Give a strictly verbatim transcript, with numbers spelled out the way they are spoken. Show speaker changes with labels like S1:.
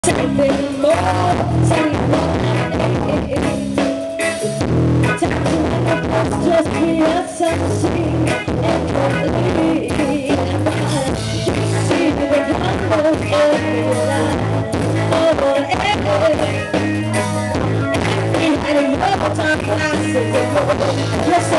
S1: Something more, something more. Just be a something and believe. You see the humble every line. Oh, eh. We had a love time classes. Yes,